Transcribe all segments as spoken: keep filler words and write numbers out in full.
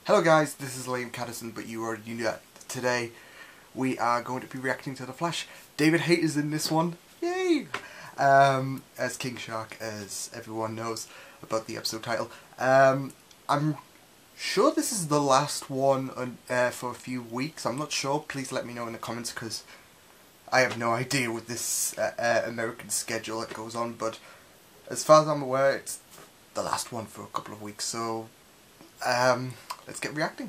Hello guys, this is Liam Catterson, but you already knew that. Today we are going to be reacting to The Flash. David Hayter is in this one, yay! Um, as King Shark, as everyone knows about the episode title. Um, I'm sure this is the last one on, uh, for a few weeks. I'm not sure, please let me know in the comments because I have no idea with this uh, uh, American schedule that goes on, but as far as I'm aware it's the last one for a couple of weeks, so um, let's get reacting.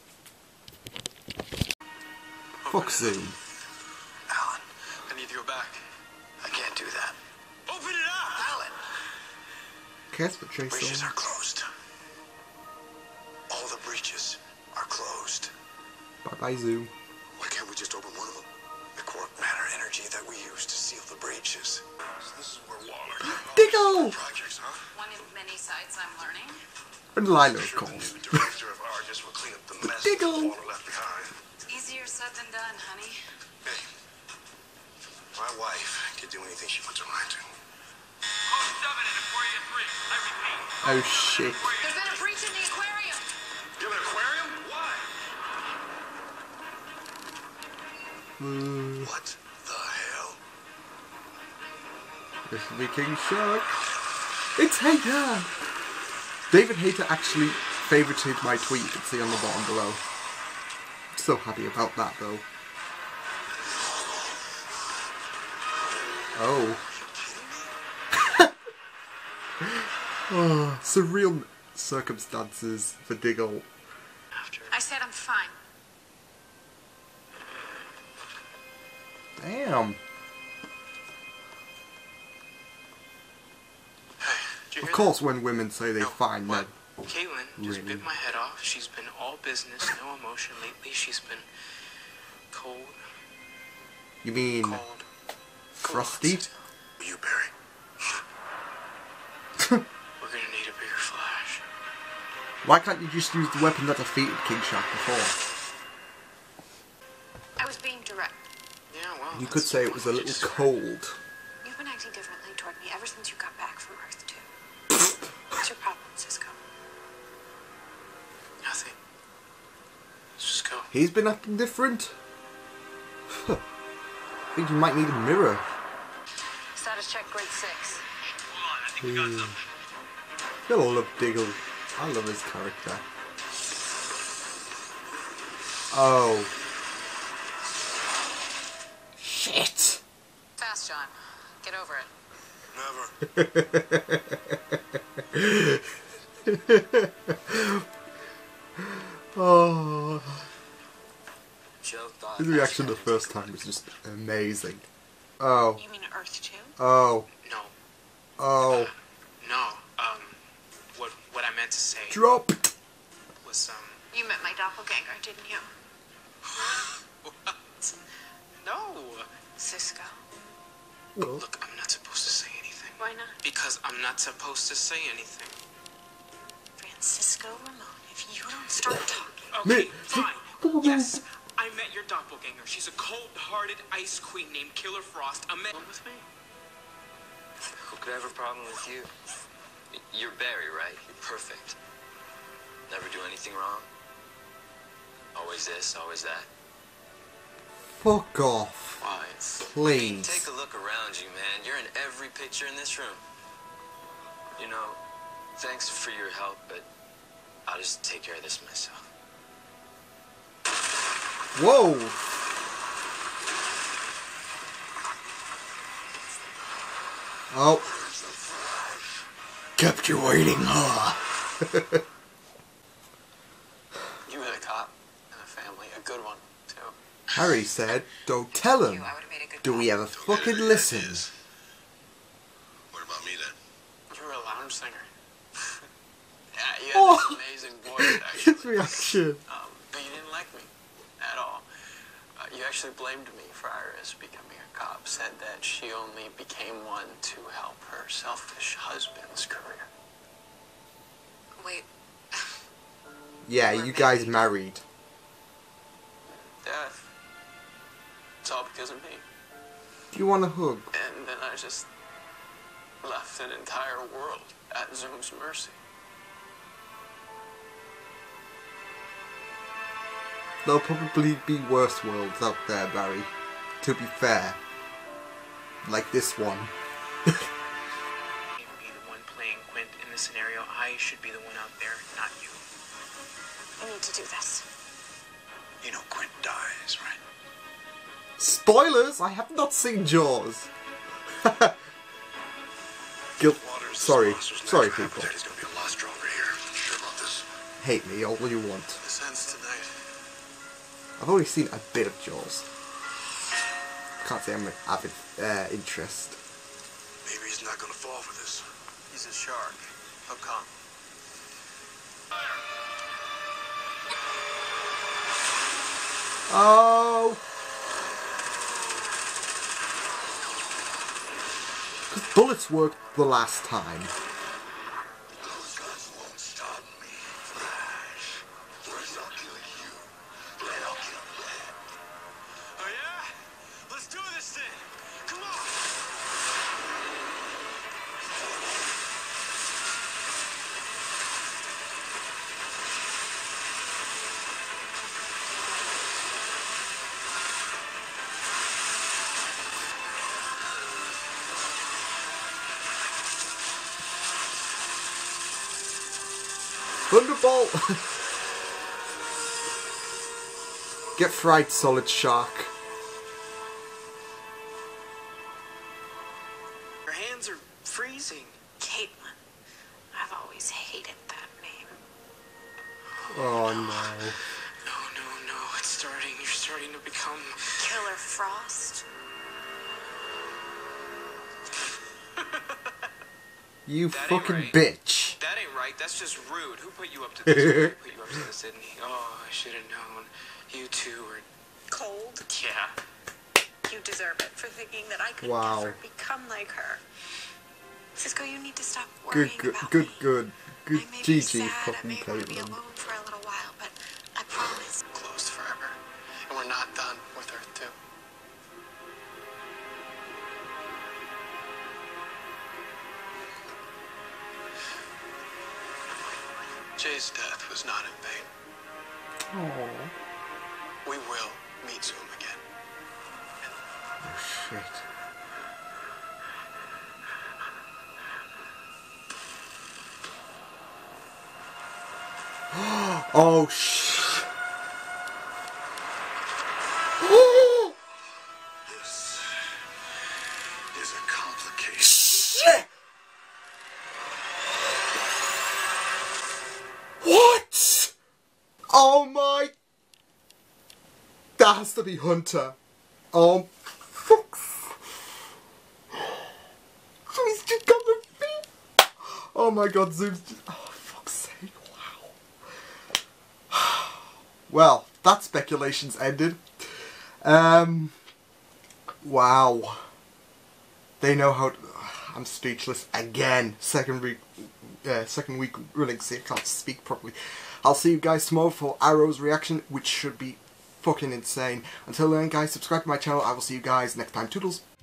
Fuck Zoom. Alan, I need to go back. I can't do that. Open it up! Alan! Cares for Trace. Breaches are closed. All the breaches are closed. Bye bye Zoom. Why can't we just open one of them? The quark matter energy that we use to seal the breaches. So this is where Waller... Diggle! Projects, huh? One of many sites I'm learning. And Lilo, of Sure, course. the new director of Argus will clean up the mess Diggle! Waller left behind. Easier said than done, honey. Hey, my wife can do anything she puts her mind to. Code seven in Aquarius three. I repeat. Oh shit. There's been a breach in the aquarium. You have an aquarium? Why? Mm, What the hell? this is the King Shark. It's Hayter! David Hayter actually favorited my tweet, you can see on the bottom below. So happy about that though. Oh. Oh, surreal circumstances for Diggle. I said I'm fine. Damn. Of course when women say they find men. Caitlin just Really? bit my head off. She's been all business, no emotion lately. She's been cold, You mean cold. frosty? You, Barry. We're gonna need a bigger flash. Why can't you just use the weapon that defeated King Shark before? I was being direct. Yeah, well. You could say it was a little cold. You've been acting differently toward me ever since you got back from Earth two. What's your problem, Cisco? Nothing. Let's just go. He's been acting different. I think you might need a mirror. Status check grid six. Hold on, I think we got something. You'll love Diggle. I love his character. Oh. Shit. Fast, John. Get over it. Never. Oh. Joe thought. His reaction the first time was just amazing. Oh. You mean Earth two? Oh. No, Oh. no. Um, what what I meant to say Drop. was um. You met my doppelganger, didn't you? What? No. Cisco. Look, I'm not supposed to say anything. Why not? Because I'm not supposed to say anything. Francisco Ramon, if you don't start talking. Okay, fine. Yes, I met your doppelganger. She's a cold-hearted ice queen named Killer Frost. A man with me. Who could have a problem with you? You're Barry, right? You're perfect. Never do anything wrong. Always this, always that. Fuck off. Why? Please. Take a look around you, man. You're in every picture in this room. You know, thanks for your help, but I'll just take care of this myself. Whoa. Oh. Kept you waiting, huh? You had a cop and a family, a good one, too. Harry said, don't tell him. I would have made a good Do we cop. ever fucking listen? What about me then? You were a lounge singer. Yeah, you had Oh. this amazing voice, actually. His reaction. Um, but you didn't like me at all. Uh, you actually blamed me for Iris becoming a cop, said that she only became one to help her selfish husband's career. Wait. Yeah, you guys married. Yeah. It's all because of me. Do you want a hug? And then I just left an entire world at Zoom's mercy. There'll probably be worse worlds out there, Barry. To be fair. Like this one. Be the one playing Quint in the scenario. I should be the one out there, not you. We need to do this. You know Quint dies, right? Spoilers! I have not seen Jaws. Guilt. Sorry, sorry, people. He's gonna be a lost over here. Sure about this? Hate me all you want. This ends tonight. I've only seen a bit of Jaws. Can't say I'm an avid uh, interest. Maybe he's not gonna fall for this. He's a shark. He'll come. Oh! Because bullets worked the last time. Those guns won't stop me, Flash. First I'll kill you, then I'll kill them. Oh yeah? Let's do this thing. Come on. Thunderbolt! Get fried, solid shark. Your hands are freezing. Caitlin. I've always hated that name. Oh no. No, no, no. It's starting. You're starting to become... Killer Frost. You That ain't fucking right. bitch. That ain't right. That's just rude. Who put you up to this? Who put you up to this, Sydney? Oh, I should have known. You two were... Cold. Yeah. You deserve it for thinking that I could Wow. never become like her. Cisco, you need to stop Good, worrying good, about good, me. good. Good I may G be G sad, I fucking may want to be Caitlin. alone for a little while, but I promise. Closed forever. And we're not done with Earth two. Jay's death was not in vain. Aww. We will meet Zoom again. Oh shit. Oh shit. This is a complication. Shit! What? Oh my... That has to be Hunter. Oh, fuck. He's just got the beat. Oh my god, Zoom's just... Oh, fuck's sake, wow. Well, that speculation's ended. Um... Wow. They know how to... I'm speechless again. Second week, uh, second week running, see, I can't speak properly. I'll see you guys tomorrow for Arrow's reaction, which should be fucking insane. Until then, guys, subscribe to my channel. I will see you guys next time. Toodles.